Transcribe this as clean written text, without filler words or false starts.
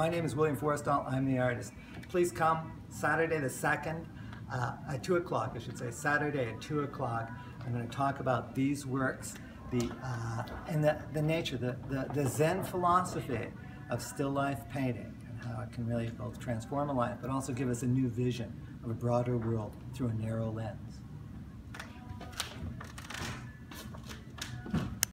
My name is William Forrestall. I'm the artist. Please come Saturday the 2nd at 2 o'clock, I should say. Saturday at 2 o'clock. I'm going to talk about these works, and the nature, the Zen philosophy of still life painting, and how it can really both transform a life, but also give us a new vision of a broader world through a narrow lens.